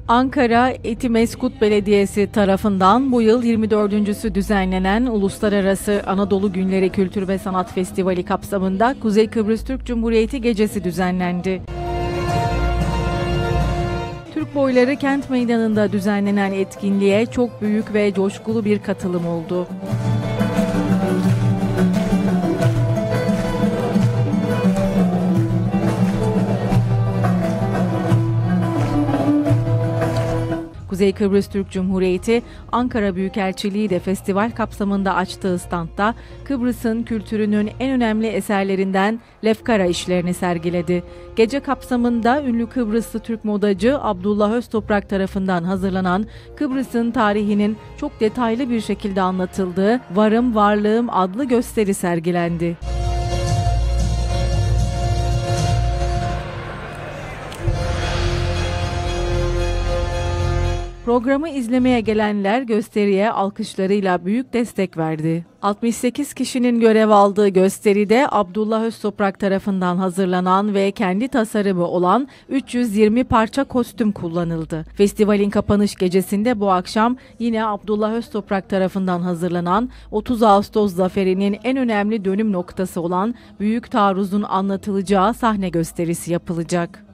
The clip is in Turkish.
Ankara Etimeskut Belediyesi tarafından bu yıl 24.'sü düzenlenen Uluslararası Anadolu Günleri Kültür ve Sanat Festivali kapsamında Kuzey Kıbrıs Türk Cumhuriyeti Gecesi düzenlendi. Türk Boyları Kent Meydanı'nda düzenlenen etkinliğe çok büyük ve coşkulu bir katılım oldu. Kuzey Kıbrıs Türk Cumhuriyeti Ankara Büyükelçiliği de festival kapsamında açtığı standta Kıbrıs'ın kültürünün en önemli eserlerinden Lefkara işlerini sergiledi. Gece kapsamında ünlü Kıbrıslı Türk modacı Abdullah Öztoprak tarafından hazırlanan Kıbrıs'ın tarihinin çok detaylı bir şekilde anlatıldığı Varım Varlığım adlı gösteri sergilendi. Programı izlemeye gelenler gösteriye alkışlarıyla büyük destek verdi. 68 kişinin görev aldığı gösteride Abdullah Öztoprak tarafından hazırlanan ve kendi tasarımı olan 320 parça kostüm kullanıldı. Festivalin kapanış gecesinde bu akşam yine Abdullah Öztoprak tarafından hazırlanan 30 Ağustos Zaferi'nin en önemli dönüm noktası olan Büyük Taarruz'un anlatılacağı sahne gösterisi yapılacak.